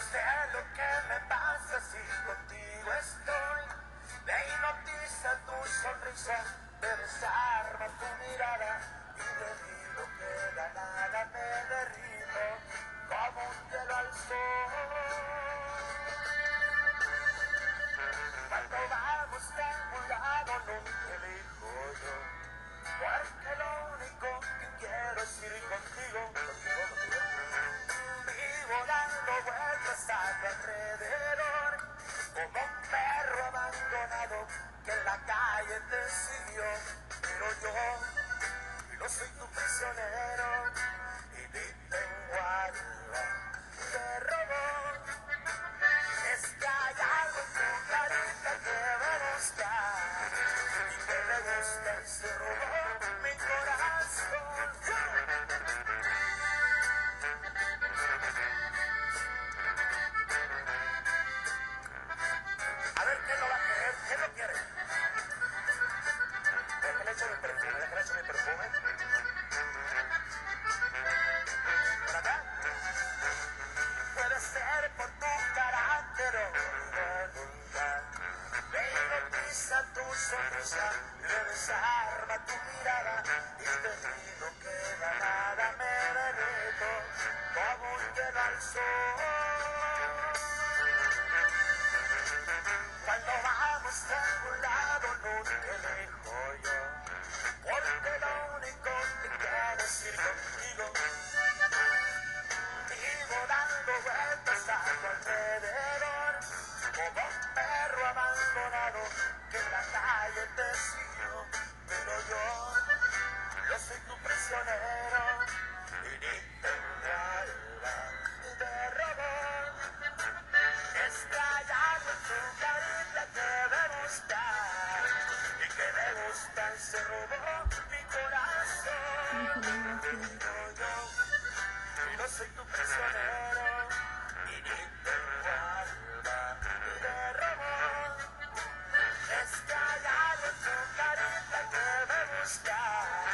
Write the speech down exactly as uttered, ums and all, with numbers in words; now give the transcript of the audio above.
sé lo que me pasa si contigo estoy. Me hipnotiza tu sonrisa, me desarma tu mirada y de mí no queda nada, me derrito como un hielo al sol. Cuando vamos de un lado nunca elijo yo, porque lo único que quiero es ir contigo, contigo, contigo. Vivo dando vueltas a tu alrededor, como un perro abandonado que en la calle te siguió. Pero yo, no soy tu prisionero y ni tengo alma de robot. Es que hay algo en tu carita que me gusta y que me gusta y se robó mi corazón. A ver, ¿quién lo va a querer? ¿Quién lo quiere? Déjale echo mi perfume, déjale echo mi perfume. ¿Por acá? Puede ser por tu carácter o mi voluntad. Me hipnotiza tu sonrisa, me desarma tu mirada y de mí no queda nada, me derrito como un hielo al sol. Cuando vamos de un lado nunca elijo yo, porque lo único que quiero es ir contigo. Vivo dando vueltas a tu alrededor, como un perro abandonado que en la calle te siguió. Pero yo, yo soy tu prisionero y ni tengo alma de robot. Es que hay algo en tu carita que me gusta y que me gusta y se robó mi corazón. Pero yo, no soy tu prisionero y ni tengo alma de robot. Es que hay algo en tu carita que me gusta